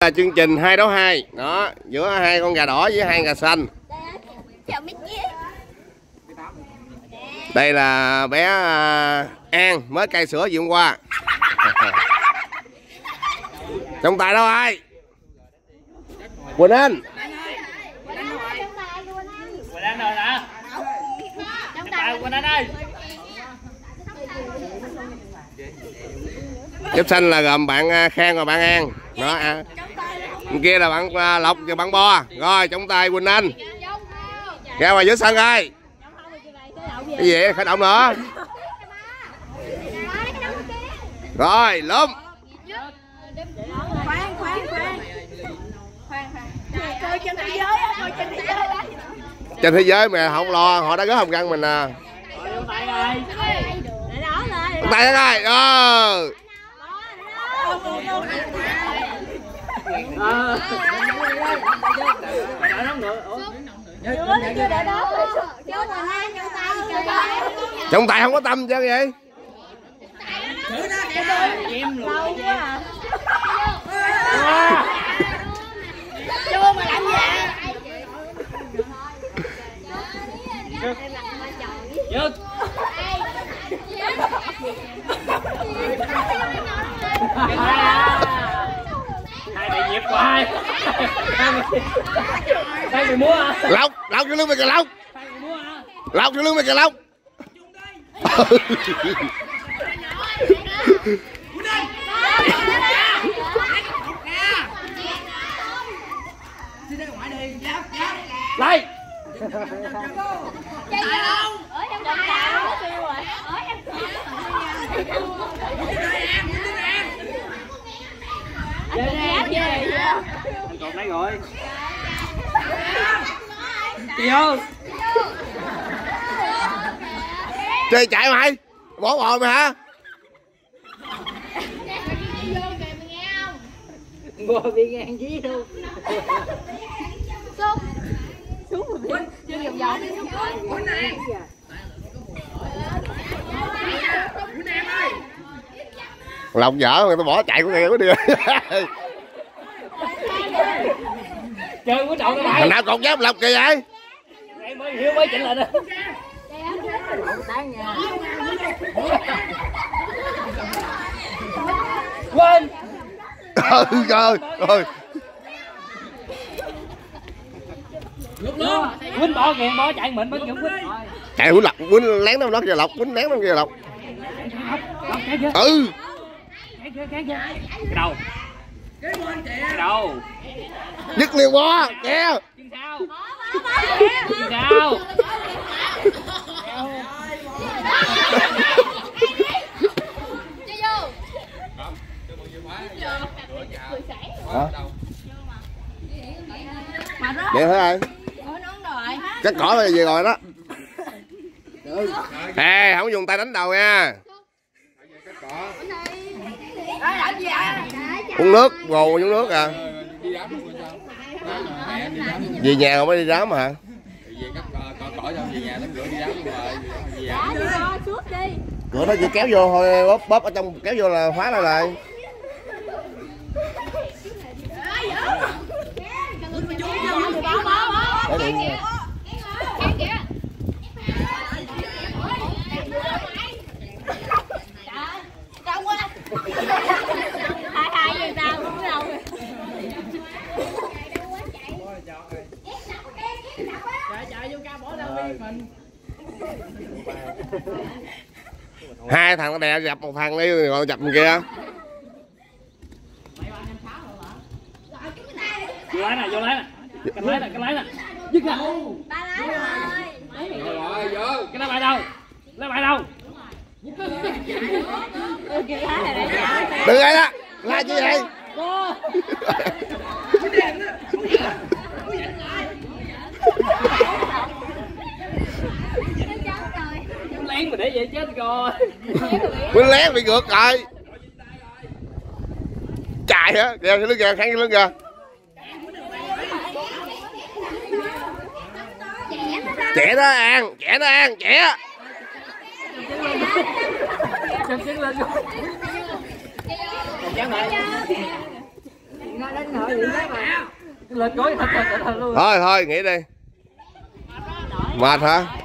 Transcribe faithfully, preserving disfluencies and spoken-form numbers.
Chương trình hai đấu hai đó, giữa hai con gà đỏ với hai gà xanh. Đây là bé An mới cai sữa gì hôm qua. Trong tay đâu ai? Quỳnh Anh. Quỳnh Anh rồi nè. Trong tay Quỳnh Anh ơi. Chép xanh là gồm bạn Khang và bạn An. Đó à. Bên kia là bạn Lộc và bạn Bo. Rồi trong tay Quỳnh Anh. Ra ngoài giữa sân ơi. Cái gì khởi động nữa. Rồi lúm. Khoan khoan khoan. Khoan khoan. Coi trên thế giới á, coi trên thế giới. Trên thế giới mà không lo, họ đã gớt hồng răng mình à. Tay ơi. Tay tay ơi. Ờ. Ờ. Trong tay không có tâm chứ vậy? Em lâu quá à. Chưa mà làm gì? Dứt. Hai bị nhịp hoài. Hai bị múa à? Lộc, Lộc vô lưng mày kìa Lộc. Lộc vô lưng mày kìa Lộc. Lại. Anh cột nãy rồi. Chị ơi. Chơi chạy mày. Bỏ bò mày hả? Ngồi bị ngang dí luôn. Xuống. Xuống rồi đi. Chơi vòng vòng. Lộc dở người ta bỏ chạy của người có đi. Chơi của trộn lại. Thằng nào cột giáp Lộc kìa vậy? Em mới hiểu mới chỉnh lại đó. Quên. Ừ trời ơi. Quýnh bỏ kìa, bỏ chạy mình bắt Dũng quýnh. Chạy quýnh Lộc, quýnh lén nó kìa Lộc, quýnh lén nó kìa Lộc. Ừ. Cái đầu. Cái đầu. Dứt liền bó, kìa. Chân sao? Chân sao? Hả? Vậy thôi ai? Chắc cỏ là gì rồi đó. Ê, không dùng tay đánh đầu nha. Uống nước, ngồi uống nước à. Về nhà không phải đi đám hả? Cửa đó chỉ kéo vô thôi, bóp bóp ở trong kéo vô là khóa lại rồi. Để điện nha. Hai hai gì sao cũng đâu. Chạy chạy vô ca bỏ ra mình. Hai thằng nó đè dập một thằng đi rồi dập một kia. Vô lái nè, vô lái nè. Cái lái nè, cái lái nè. Dứt ra. Ba lái rồi. Rồi vô. Cái lái bài đâu? Lái bài đâu? Đừng ai đó. La chi vậy? Lén mà để vậy chết rồi. Quýnh lén bị ngược rồi. Chạy hả? Kìa cái lưng kìa, kháng cái lưng kìa. Trẻ đó An, trẻ đó An, trẻ. Chân chân lên. Chân lại. nó đánh hội gì đó mà lên gối thật thật thật luôn. Thôi thôi nghỉ đi. Mệt hả?